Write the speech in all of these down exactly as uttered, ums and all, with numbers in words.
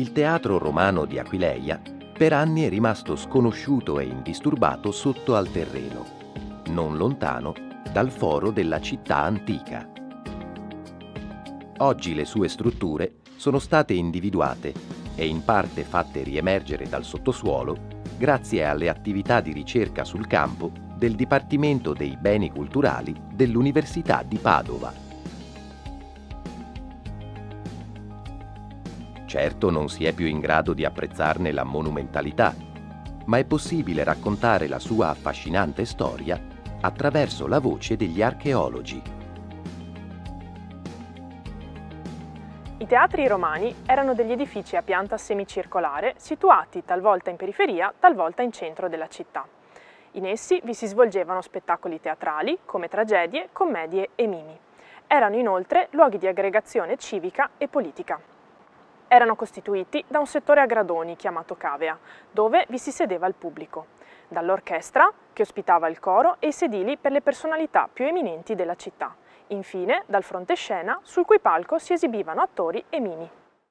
Il teatro romano di Aquileia per anni è rimasto sconosciuto e indisturbato sotto al terreno, non lontano dal foro della città antica. Oggi le sue strutture sono state individuate e in parte fatte riemergere dal sottosuolo grazie alle attività di ricerca sul campo del Dipartimento dei Beni Culturali dell'Università di Padova. Certo non si è più in grado di apprezzarne la monumentalità, ma è possibile raccontare la sua affascinante storia attraverso la voce degli archeologi. I teatri romani erano degli edifici a pianta semicircolare situati talvolta in periferia, talvolta in centro della città. In essi vi si svolgevano spettacoli teatrali come tragedie, commedie e mimi. Erano inoltre luoghi di aggregazione civica e politica. Erano costituiti da un settore a gradoni chiamato cavea, dove vi si sedeva il pubblico, dall'orchestra che ospitava il coro e i sedili per le personalità più eminenti della città, infine dal frontescena sul cui palco si esibivano attori e mimi.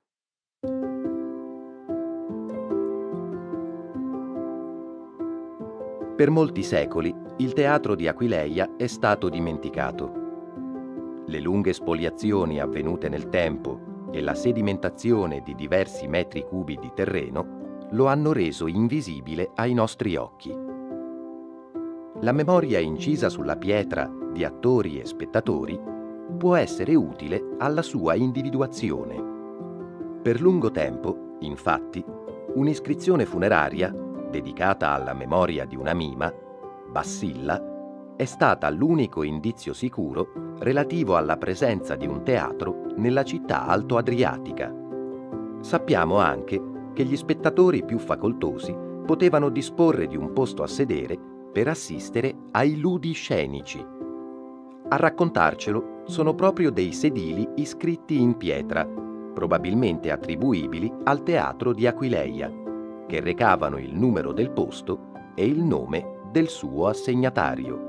Per molti secoli il teatro di Aquileia è stato dimenticato. Le lunghe spoliazioni avvenute nel tempo e la sedimentazione di diversi metri cubi di terreno lo hanno reso invisibile ai nostri occhi. La memoria incisa sulla pietra di attori e spettatori può essere utile alla sua individuazione. Per lungo tempo, infatti, un'iscrizione funeraria dedicata alla memoria di una mima, Bassilla, è stata l'unico indizio sicuro relativo alla presenza di un teatro nella città altoadriatica. Sappiamo anche che gli spettatori più facoltosi potevano disporre di un posto a sedere per assistere ai ludi scenici. A raccontarcelo sono proprio dei sedili iscritti in pietra, probabilmente attribuibili al teatro di Aquileia, che recavano il numero del posto e il nome del suo assegnatario.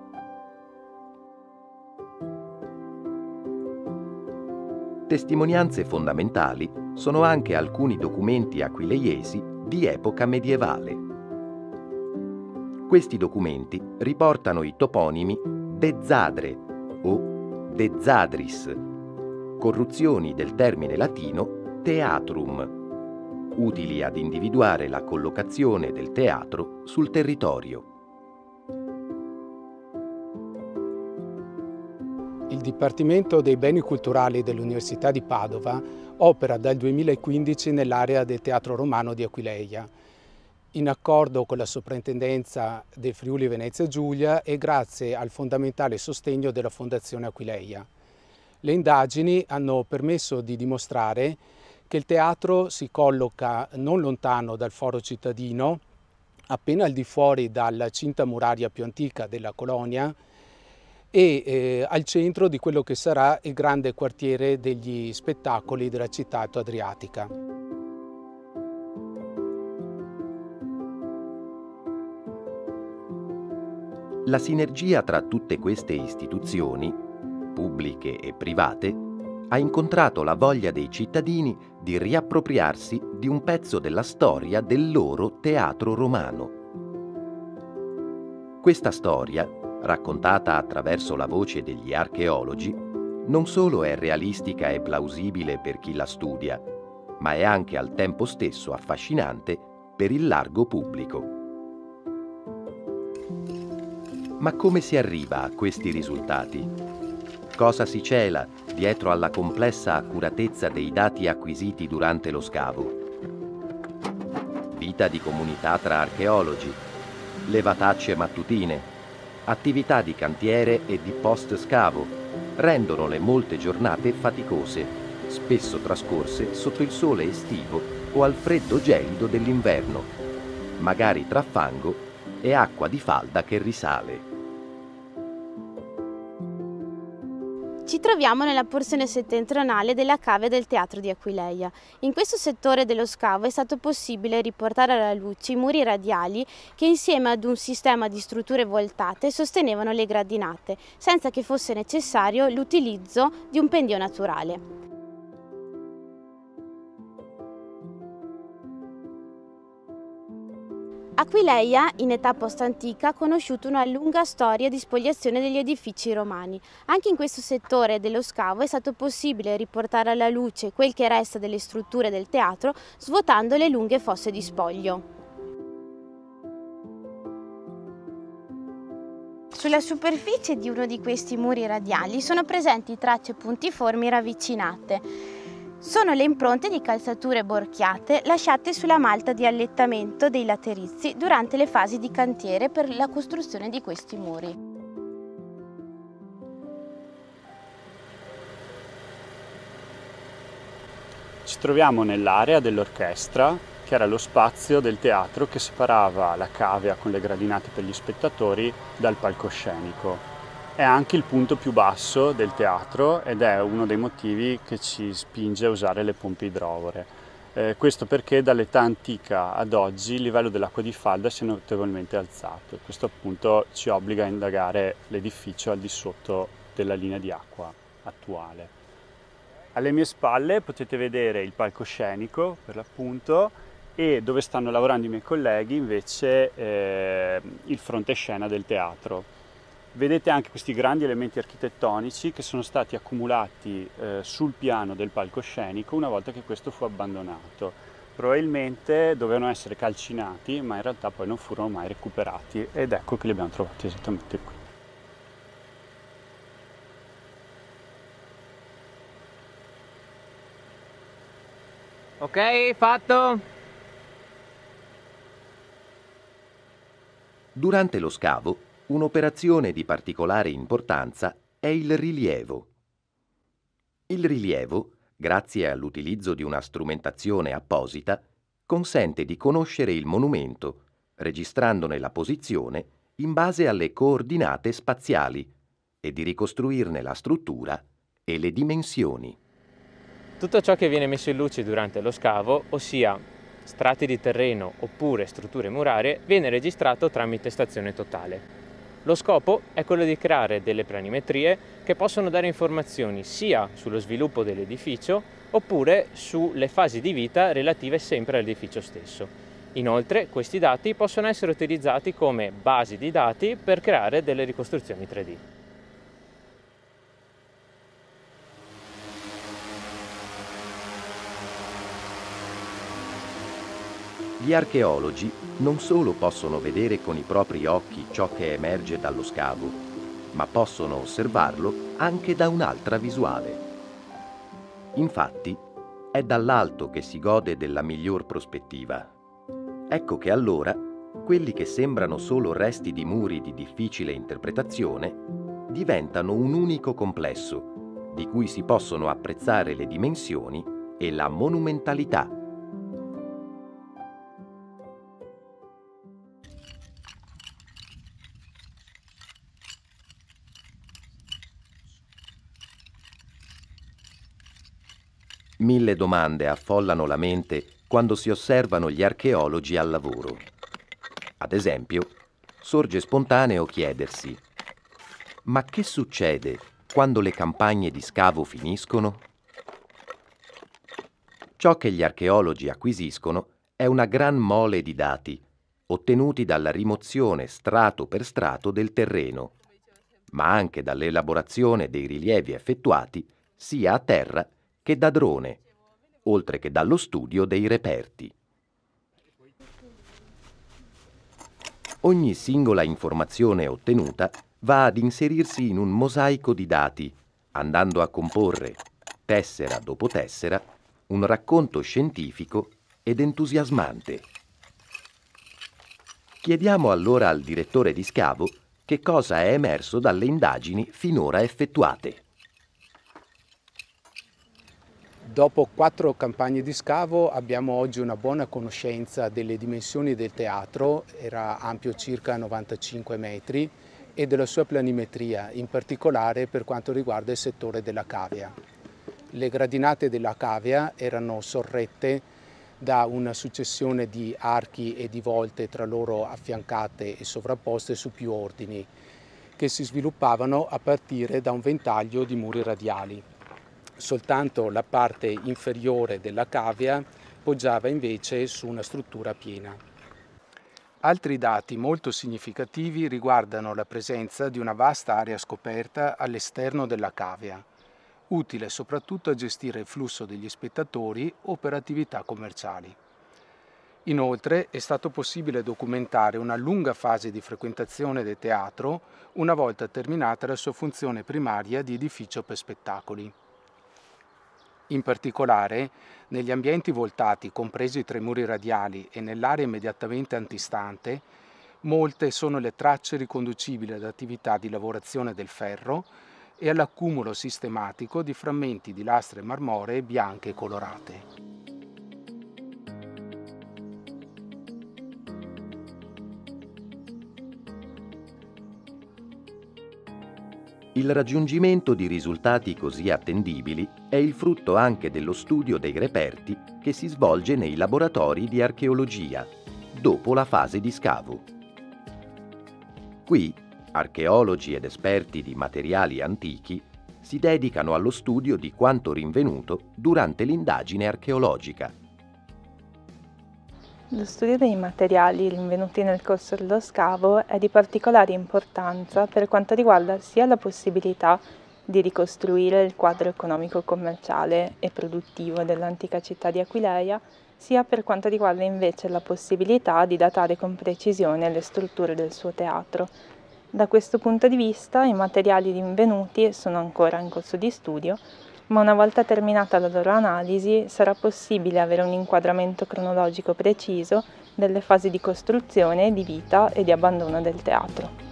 Testimonianze fondamentali sono anche alcuni documenti aquileiesi di epoca medievale. Questi documenti riportano i toponimi de Zadre o de Zadris, corruzioni del termine latino teatrum, utili ad individuare la collocazione del teatro sul territorio. Il Dipartimento dei Beni Culturali dell'Università di Padova opera dal duemilaquindici nell'area del Teatro Romano di Aquileia, in accordo con la Soprintendenza del Friuli Venezia Giulia e grazie al fondamentale sostegno della Fondazione Aquileia. Le indagini hanno permesso di dimostrare che il teatro si colloca non lontano dal foro cittadino, appena al di fuori dalla cinta muraria più antica della colonia, e eh, al centro di quello che sarà il grande quartiere degli spettacoli della città altoadriatica. La sinergia tra tutte queste istituzioni, pubbliche e private, ha incontrato la voglia dei cittadini di riappropriarsi di un pezzo della storia del loro teatro romano. Questa storia, raccontata attraverso la voce degli archeologi, non solo è realistica e plausibile per chi la studia, ma è anche al tempo stesso affascinante per il largo pubblico. Ma come si arriva a questi risultati? Cosa si cela dietro alla complessa accuratezza dei dati acquisiti durante lo scavo? Vita di comunità tra archeologi, levatacce mattutine, attività di cantiere e di post-scavo rendono le molte giornate faticose, spesso trascorse sotto il sole estivo o al freddo gelido dell'inverno, magari tra fango e acqua di falda che risale. Ci troviamo nella porzione settentrionale della cave del Teatro di Aquileia. In questo settore dello scavo è stato possibile riportare alla luce i muri radiali che insieme ad un sistema di strutture voltate sostenevano le gradinate, senza che fosse necessario l'utilizzo di un pendio naturale. Aquileia, in età post-antica, ha conosciuto una lunga storia di spoliazione degli edifici romani. Anche in questo settore dello scavo è stato possibile riportare alla luce quel che resta delle strutture del teatro, svuotando le lunghe fosse di spoglio. Sulla superficie di uno di questi muri radiali sono presenti tracce puntiformi ravvicinate. Sono le impronte di calzature borchiate lasciate sulla malta di allettamento dei laterizi durante le fasi di cantiere per la costruzione di questi muri. Ci troviamo nell'area dell'orchestra, che era lo spazio del teatro che separava la cavea con le gradinate per gli spettatori dal palcoscenico. È anche il punto più basso del teatro ed è uno dei motivi che ci spinge a usare le pompe idrovore. Eh, questo perché dall'età antica ad oggi il livello dell'acqua di falda si è notevolmente alzato e questo appunto ci obbliga a indagare l'edificio al di sotto della linea di acqua attuale. Alle mie spalle potete vedere il palcoscenico per l'appunto e dove stanno lavorando i miei colleghi invece eh, il frontescena del teatro. Vedete anche questi grandi elementi architettonici che sono stati accumulati eh, sul piano del palcoscenico una volta che questo fu abbandonato. Probabilmente dovevano essere calcinati, ma in realtà poi non furono mai recuperati ed ecco che li abbiamo trovati esattamente qui. Ok, fatto! Durante lo scavo, un'operazione di particolare importanza è il rilievo. Il rilievo, grazie all'utilizzo di una strumentazione apposita, consente di conoscere il monumento, registrandone la posizione in base alle coordinate spaziali e di ricostruirne la struttura e le dimensioni. Tutto ciò che viene messo in luce durante lo scavo, ossia strati di terreno oppure strutture murarie, viene registrato tramite stazione totale. Lo scopo è quello di creare delle planimetrie che possono dare informazioni sia sullo sviluppo dell'edificio oppure sulle fasi di vita relative sempre all'edificio stesso. Inoltre, questi dati possono essere utilizzati come basi di dati per creare delle ricostruzioni tre D. Gli archeologi non solo possono vedere con i propri occhi ciò che emerge dallo scavo, ma possono osservarlo anche da un'altra visuale. Infatti, è dall'alto che si gode della miglior prospettiva. Ecco che allora, quelli che sembrano solo resti di muri di difficile interpretazione, diventano un unico complesso, di cui si possono apprezzare le dimensioni e la monumentalità. Mille domande affollano la mente quando si osservano gli archeologi al lavoro. Ad esempio, sorge spontaneo chiedersi: ma che succede quando le campagne di scavo finiscono? Ciò che gli archeologi acquisiscono è una gran mole di dati, ottenuti dalla rimozione strato per strato del terreno, ma anche dall'elaborazione dei rilievi effettuati sia a terra che da drone, oltre che dallo studio dei reperti. Ogni singola informazione ottenuta va ad inserirsi in un mosaico di dati, andando a comporre, tessera dopo tessera, un racconto scientifico ed entusiasmante. Chiediamo allora al direttore di scavo che cosa è emerso dalle indagini finora effettuate. Dopo quattro campagne di scavo abbiamo oggi una buona conoscenza delle dimensioni del teatro, era ampio circa novantacinque metri, e della sua planimetria, in particolare per quanto riguarda il settore della cavea. Le gradinate della cavea erano sorrette da una successione di archi e di volte tra loro affiancate e sovrapposte su più ordini, che si sviluppavano a partire da un ventaglio di muri radiali. Soltanto la parte inferiore della cavea poggiava invece su una struttura piena. Altri dati molto significativi riguardano la presenza di una vasta area scoperta all'esterno della cavea, utile soprattutto a gestire il flusso degli spettatori o per attività commerciali. Inoltre è stato possibile documentare una lunga fase di frequentazione del teatro una volta terminata la sua funzione primaria di edificio per spettacoli. In particolare, negli ambienti voltati, compresi tra i muri radiali e nell'area immediatamente antistante, molte sono le tracce riconducibili ad attività di lavorazione del ferro e all'accumulo sistematico di frammenti di lastre marmoree bianche e colorate. Il raggiungimento di risultati così attendibili è il frutto anche dello studio dei reperti che si svolge nei laboratori di archeologia, dopo la fase di scavo. Qui, archeologi ed esperti di materiali antichi si dedicano allo studio di quanto rinvenuto durante l'indagine archeologica. Lo studio dei materiali rinvenuti nel corso dello scavo è di particolare importanza per quanto riguarda sia la possibilità di ricostruire il quadro economico-commerciale e produttivo dell'antica città di Aquileia, sia per quanto riguarda invece la possibilità di datare con precisione le strutture del suo teatro. Da questo punto di vista i materiali rinvenuti sono ancora in corso di studio, ma una volta terminata la loro analisi sarà possibile avere un inquadramento cronologico preciso delle fasi di costruzione, di vita e di abbandono del teatro.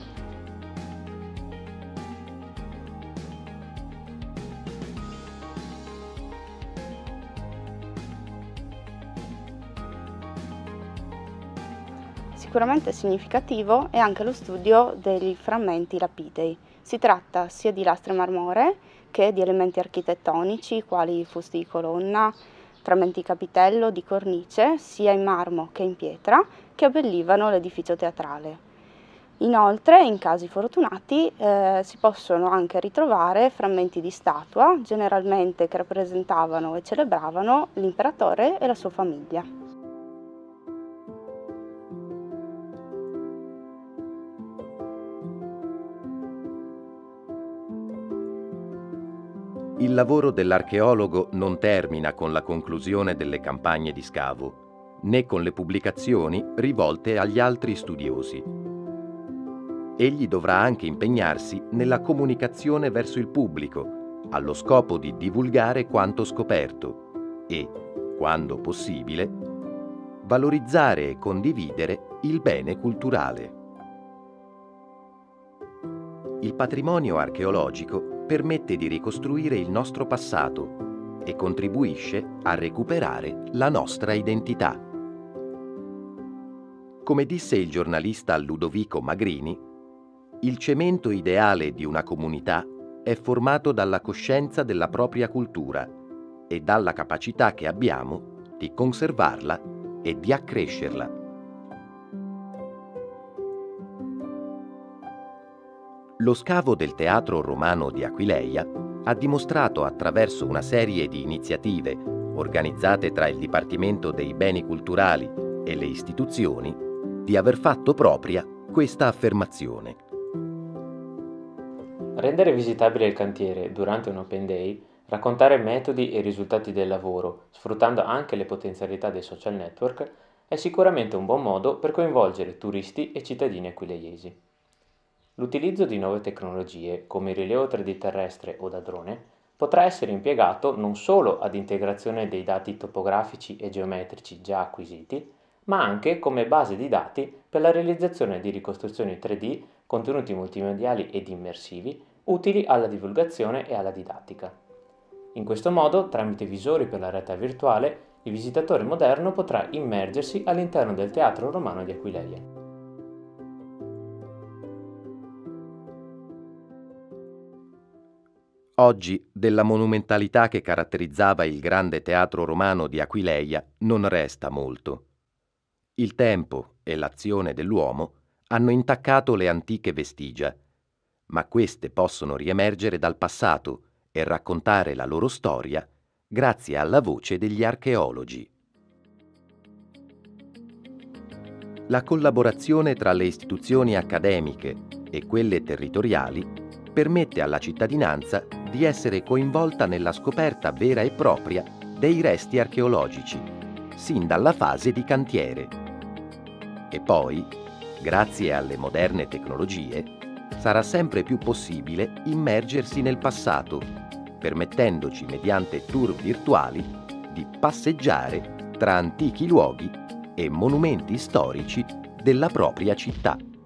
Sicuramente significativo è anche lo studio dei frammenti lapidei. Si tratta sia di lastre marmoree che di elementi architettonici quali fusti di colonna, frammenti di capitello, di cornice, sia in marmo che in pietra, che abbellivano l'edificio teatrale. Inoltre, in casi fortunati, eh, si possono anche ritrovare frammenti di statua, generalmente che rappresentavano e celebravano l'imperatore e la sua famiglia. Il lavoro dell'archeologo non termina con la conclusione delle campagne di scavo, né con le pubblicazioni rivolte agli altri studiosi. Egli dovrà anche impegnarsi nella comunicazione verso il pubblico, allo scopo di divulgare quanto scoperto e, quando possibile, valorizzare e condividere il bene culturale. Il patrimonio archeologico permette di ricostruire il nostro passato e contribuisce a recuperare la nostra identità. Come disse il giornalista Ludovico Magrini, il cemento ideale di una comunità è formato dalla coscienza della propria cultura e dalla capacità che abbiamo di conservarla e di accrescerla. Lo scavo del Teatro Romano di Aquileia ha dimostrato attraverso una serie di iniziative organizzate tra il Dipartimento dei Beni Culturali e le istituzioni di aver fatto propria questa affermazione. Rendere visitabile il cantiere durante un Open Day, raccontare metodi e risultati del lavoro, sfruttando anche le potenzialità dei social network, è sicuramente un buon modo per coinvolgere turisti e cittadini aquileiesi. L'utilizzo di nuove tecnologie, come il rilievo tre D terrestre o da drone, potrà essere impiegato non solo ad integrazione dei dati topografici e geometrici già acquisiti, ma anche come base di dati per la realizzazione di ricostruzioni tre D, contenuti multimediali ed immersivi, utili alla divulgazione e alla didattica. In questo modo, tramite visori per la realtà virtuale, il visitatore moderno potrà immergersi all'interno del Teatro Romano di Aquileia. Oggi della monumentalità che caratterizzava il grande teatro romano di Aquileia non resta molto. Il tempo e l'azione dell'uomo hanno intaccato le antiche vestigia, ma queste possono riemergere dal passato e raccontare la loro storia grazie alla voce degli archeologi. La collaborazione tra le istituzioni accademiche e quelle territoriali permette alla cittadinanza di essere coinvolta nella scoperta vera e propria dei resti archeologici, sin dalla fase di cantiere. E poi, grazie alle moderne tecnologie, sarà sempre più possibile immergersi nel passato, permettendoci mediante tour virtuali di passeggiare tra antichi luoghi e monumenti storici della propria città.